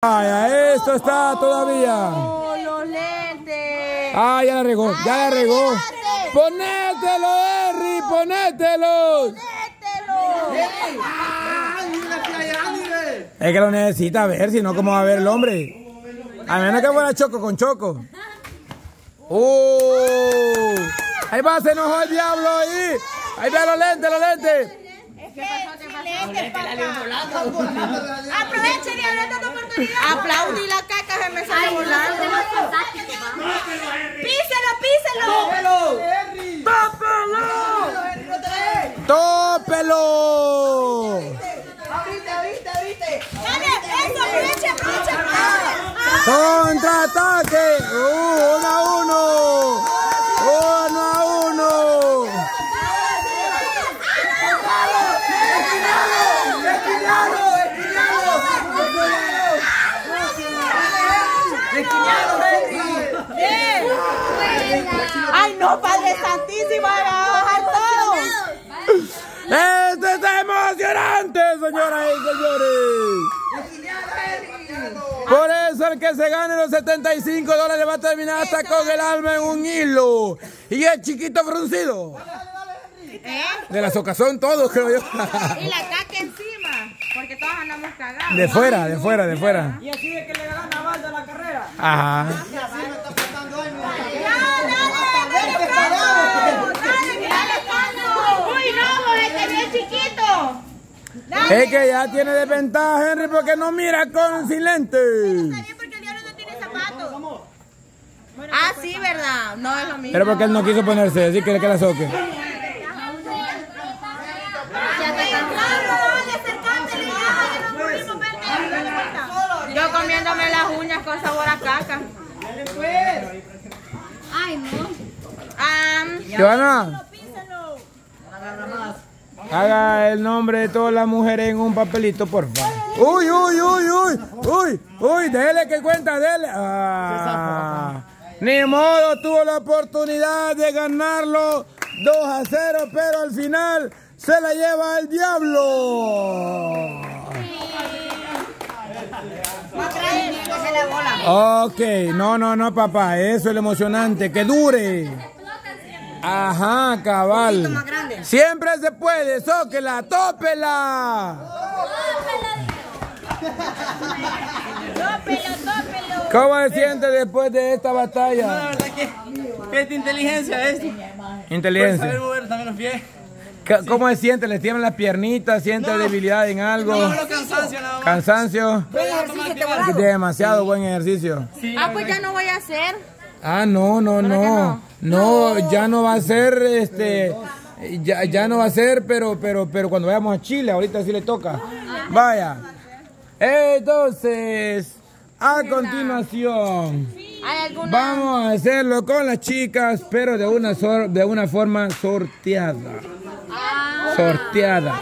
Vaya, esto está todavía. Oh, los lentes. Ah, ya la regó, ya la regó. ¡Ponételo, Henry! ¡Ponételo! Es que lo necesita ver, si no, ¿cómo va a ver el hombre? A menos que fuera Choco con Choco. Ahí va, se enojó el diablo ahí. Ahí ve los lentes, los lentes. Aproveche, diableta, tu oportunidad. Aplaudí la caca, se me sale volando. Píselo, píselo. ¡Tópelo! ¡Tópelo! Dale, eso, aproveche, aproveche. ¡Contraataque! ¡1 a 1! ¡1 a 1! ¡Ay, no, Padre Santísimo! ¡Me va a bajar todo! ¡Esto está emocionante, señoras y señores! Por eso el que se gane los $75 va a terminar hasta con el alma en un hilo. Y el chiquito fruncido. De la socazón todos, creo yo. Y la caca encima, porque todos andamos cagados. De fuera, de fuera, de fuera. Y así es que le gana Valda la carrera. Ajá. ¡Uy, no! ¡Este es bien chiquito! Es que ya tiene desventaja, Henry, porque no mira con sin lentes. Está bien porque el diablo no tiene zapatos. Ah, sí, ¿verdad? No es lo mismo. Pero porque él no quiso ponerse, así que la soque. Yo comiéndome las uñas con sabor a caca. Ay, no. Joana, haga el nombre de todas las mujeres en un papelito, por favor. Uy, uy, uy, uy, uy, uy, dele que cuenta, dele. Ni modo, tuvo la oportunidad de ganarlo 2 a 0, pero al final se la lleva el diablo. Ok, no, papá, eso es lo emocionante, que dure. Ajá, cabal. Siempre se puede, zóquela, tópela. ¿Cómo se siente después de esta batalla? La verdad que esta inteligencia es. Inteligencia. Saber mover también los pies. ¿Cómo se siente? ¿Le tiemblan las piernitas? ¿Siente debilidad en algo? No, cansancio nada más. ¿Cansancio? Demasiado buen ejercicio. Sí, Ah, pues ya no voy a hacer. Ah, no, ya no va a ser, ya no va a ser, pero cuando vayamos a Chile, ahorita sí le toca. Vaya. Entonces, a continuación, vamos a hacerlo con las chicas, pero de una forma sorteada. Sorteada.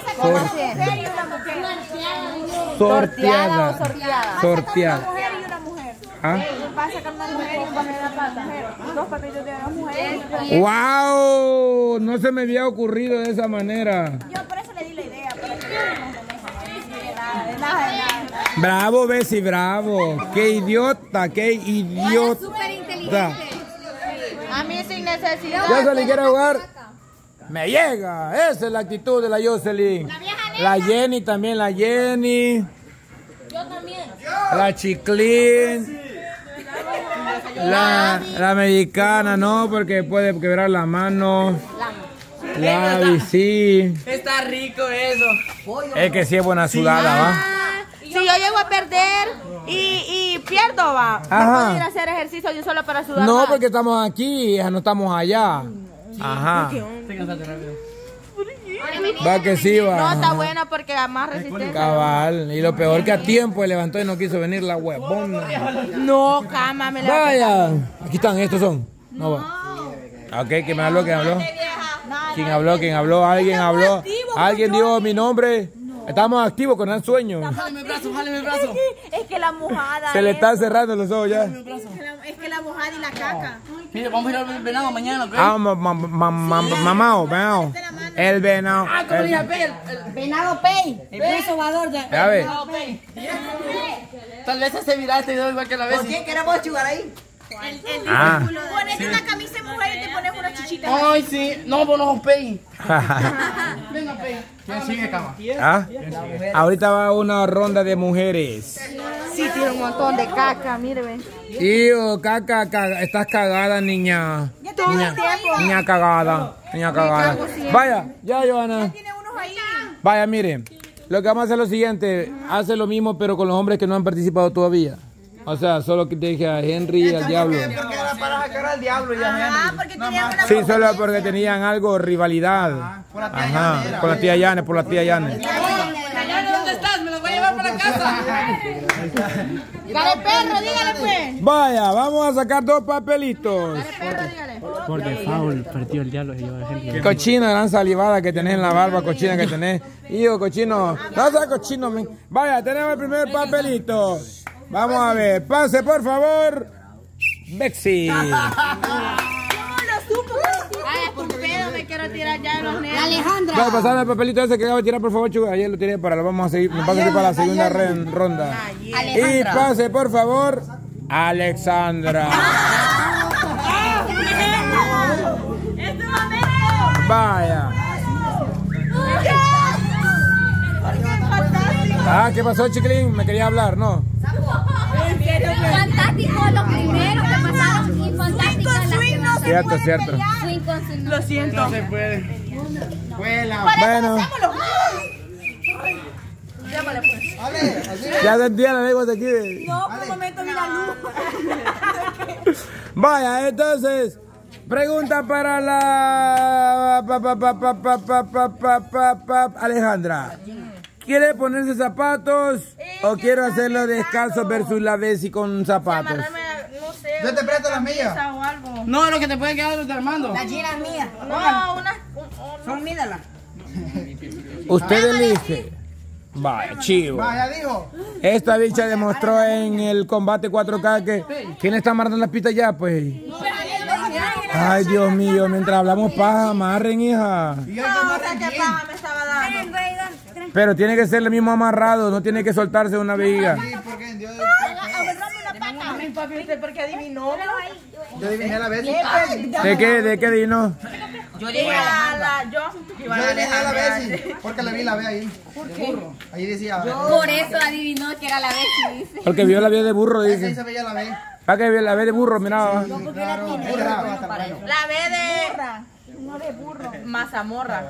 ¿Ah? Va a sacar una mujer y poner la pata. 2 patitos de una mujer. ¡Wow! No se me había ocurrido de esa manera. Yo por eso le di la idea. Para que nada. Bravo, Bessie, bravo. ¡Qué idiota! Súper inteligente. A mí sin necesidad. Jocelyn quiere jugar. Me llega. Esa es la actitud de la Jocelyn. La Jenny también, la Jenny. Yo también. La Chiclín. La mexicana, no, porque puede quebrar la mano. La bici. Está rico eso. Es que sí es buena sudada, ¿va? Si yo llego a perder y pierdo, va. Ajá. No puedo ir a hacer ejercicio yo solo para sudar. No, más. porque estamos aquí, no estamos allá. Ajá. Te cansaste rápido. Va que sí, va. No, está buena porque da más resistencia. Cabal. Y lo peor que a tiempo levantó y no quiso venir la huevona. No, cama, me la Vaya. Aquí están, estos son. No va. Ok, ¿quién me habló? ¿Quién habló? ¿Quién habló? ¿Quién habló? ¿Alguien habló? ¿Alguien dijo mi nombre? Estamos activos con el sueño. Jáleme el brazo, jáleme el brazo. Es que la mojada. Se le están cerrando los ojos ya. Es que la mojada y la caca. Mire, vamos a ir al venado mañana, ¿ok? Ah, mamao, mamao. De la mano. El venado. Ah, como dije, Venado Pay. El sobador de Ya ves. Venado Pay. tal vez hace viral este video igual que la vez. ¿Por qué queremos jugar ahí? Ah. Ponete una camisa de mujer y te pones una chichita. Ay, sí. No, vos no Pay. Venga, Pay. ¿Quién sigue, cama? ¿Ah? Ahorita va una ronda de mujeres. Sí, tiene un montón de caca, mire, ven. Tío, caca, estás cagada, niña. Niña cagada, niña cagada. Vaya, ya, Johanna. Tiene unos ahí. Vaya, miren. Lo que vamos a hacer es lo siguiente. Hace lo mismo, pero con los hombres que no han participado todavía. O sea, solo que te dije a Henry y al Diablo. Porque era para sacar al diablo y Ah, porque tenían una Sí, solo porque tenían algo, rivalidad. Ajá, con la tía Yane, por la tía Yane. ¿Dónde estás? Me lo voy a llevar para casa. Dale, perro, dígale, pues. Vaya, vamos a sacar dos papelitos. Perro, dígale. Por default, partió el diablo. Se lleva a gente. Cochina, gran salivada que tenés en la barba, cochina que tenés. Hijo, cochino. No seas cochino, men. Vaya, tenemos el primer papelito. Vamos a ver. Pase, por favor. Bexi. ¿Cómo lo supo? Ay, es un pedo, me quiero tirar ya de los nervios. Alejandra. Voy a pasar el papelito ese que acabo de tirar, por favor, Chuga. Ayer lo tiré para lo vamos a seguir. Nos vamos a ir para la segunda ronda. Y pase, por favor, Alexandra. Vaya. Ah, ¿qué pasó, chiquilín? Me quería hablar, ¿no? Fantástico los primeros que pasaron y fantástico las que Cierto, cierto. Lo siento. No se puede. Vuela. Bueno, ya sentía la lengua de aquí. No, por un momento vi la luz. Vaya, entonces, pregunta para la Alejandra. ¿Quiere ponerse zapatos o quiero hacerlo descalzo versus la Bessie con zapatos? No sé. Yo te presto las mías. O algo. No, lo que te puede quedar es de Armando. Las giras mías. No, una. Son mídalas. Usted elige. Vaya, chivo. Vaya, dijo. Esta bicha demostró en el combate 4K que... ¿Quién está amarrando las pistas ya, pues? Ay, Dios mío, mientras hablamos paja, amarren, hija. Y yo No, o sea, qué paja me estaba dando. Pero tiene que ser el mismo amarrado, no tiene que soltarse una viga. Sí, porque Dios. Papi, ¿usted por qué adivinó? Yo dije a la vez. ¿De qué vino? Yo dije a la. Yo Yo dije a la vez, porque le vi la vez ahí. ¿Por qué? Ahí decía. Por eso adivinó que era la vez y dice. Porque vio la vía de burro, Ahí dice. se veía la vez. ¿Para qué vio la vía de burro? Mira. La B de. No de burro. Mazamorra.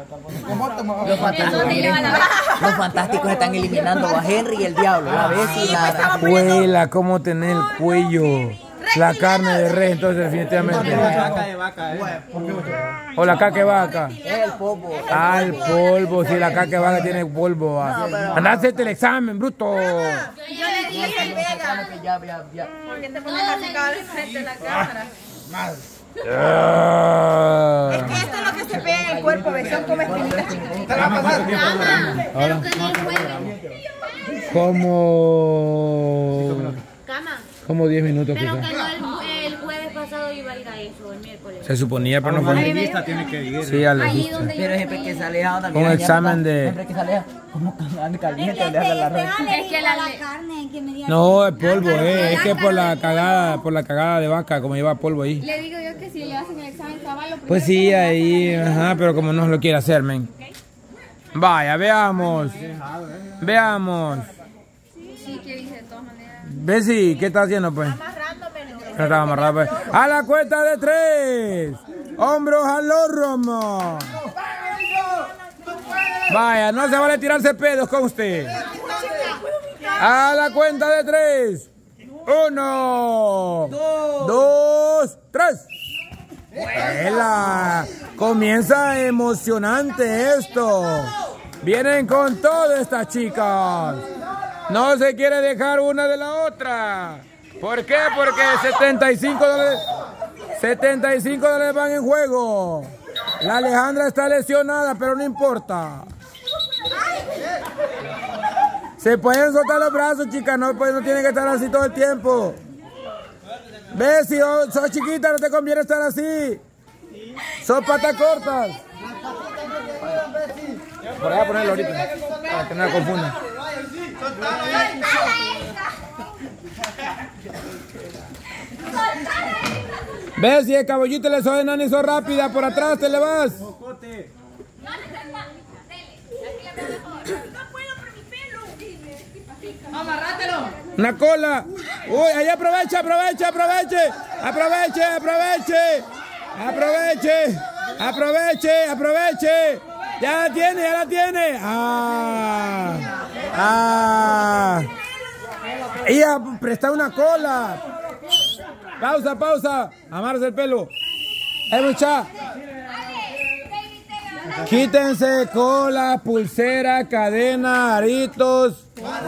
Los fantásticos están eliminando a Henry y el diablo. La vez y la... Abuela, cómo tener el cuello. La carne de res, entonces definitivamente. O la caca de vaca. El polvo. Ah, el polvo, si la caca de vaca tiene polvo. Andá a hacerte el examen, bruto. Yo le dije el Vega. Ya. ¿Por qué te pones así cada vez frente a la cámara? Es que esto es lo que se pega en el cuerpo, ¿ves? Son como espinitas chiquititas. ¿Te la va a pasar? Pero que ni el jueves. Como 10 minutos Pero quizás. que no el jueves pasado iba a ir a eso, el miércoles. Se suponía, pero no fue. tiene que ir. Sí, al Ahí legista. donde yo. Pero siempre que sale también. Un examen de... Siempre que sale, como anda caliente, le hace la red. Es que la carne que me dio. No, el polvo, es que por la cagada de vaca, como lleva polvo ahí. Le digo yo que si le hacen el examen cabal, lo Pues sí, ahí, ajá, pero como no lo quiere hacer, men. Vaya, veamos. Veamos. sí que dice de todas maneras. Bessie, ¿qué está haciendo, pues? No estaba amarrado, pues. A la cuenta de 3. Hombros al hombro. Vaya, no se vale tirarse pedos con usted. A la cuenta de 3. 1, 2, 3. ¡Vuela! Comienza emocionante esto. Vienen con todas estas chicas. No se quiere dejar una de la otra. ¿Por qué? Porque $75 van en juego. La Alejandra está lesionada, pero no importa. Se pueden soltar los brazos, chicas, no, pues no tienen que estar así todo el tiempo. ¿Ves? Si sos chiquita no te conviene estar así. Son patas cortas. Por allá ponerlo ahorita. Para que no la confunda. ¿Ves? Si el caballito le soy nani, sos rápida, por atrás te le vas. Amarrátelo. Una cola. Uy, ahí aproveche. Ya la tiene. Ella presta una cola. Pausa. Amarse el pelo. Mucha. Quítense cola, pulsera, cadena, aritos.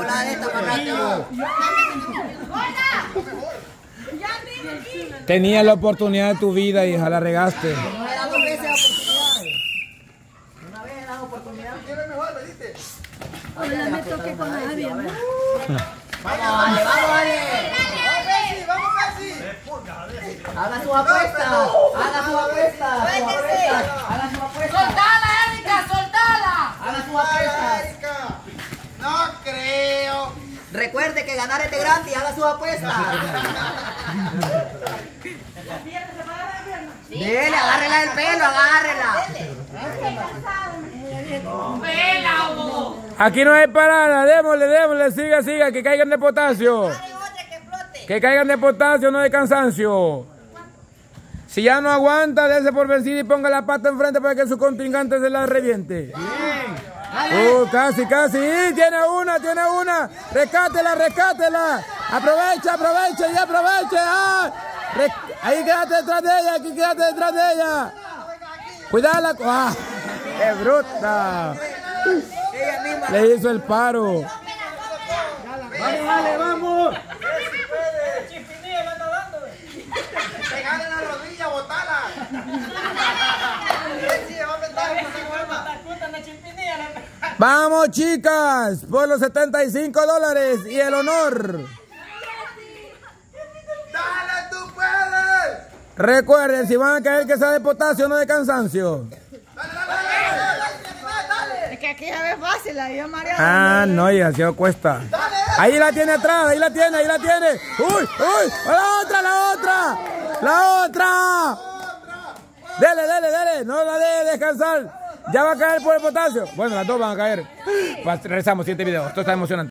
Tenía la oportunidad de tu vida, hija, la regaste. Ahora me toqué con Javi. Vamos, vale. Haga su apuesta. ¡Soltala, Erika! ¡Soltala! Haga su apuesta. No creo. Recuerde que ganar es de grande y haga su apuesta. Dele, agárrela del pelo, agárrela. Aquí no hay parada, démosle, siga, que caigan de potasio. Que caigan de potasio, no de cansancio. Si ya no aguanta, dése por vencido y ponga la pata enfrente para que su contrincante se la reviente. Casi. Tiene una. Rescátela. Aprovecha. Ahí quédate detrás de ella. Cuidala. ¡Qué bruta! Le hizo el paro. Vamos. Pegale la rodilla, botala. Vamos, chicas, por los $75 y el honor. Dale, tú puedes. Recuerden, si van a caer que sea de potasio, no de cansancio. Es que aquí ya ve fácil, ahí es Mariana. No, ya se cuesta. Ahí la tiene atrás, ahí la tiene. ¡Uy! ¡La otra! Dele, no la deje descansar. Ya va a caer por el potasio. Bueno, las dos van a caer. Regresamos, siguiente video. Esto está emocionante.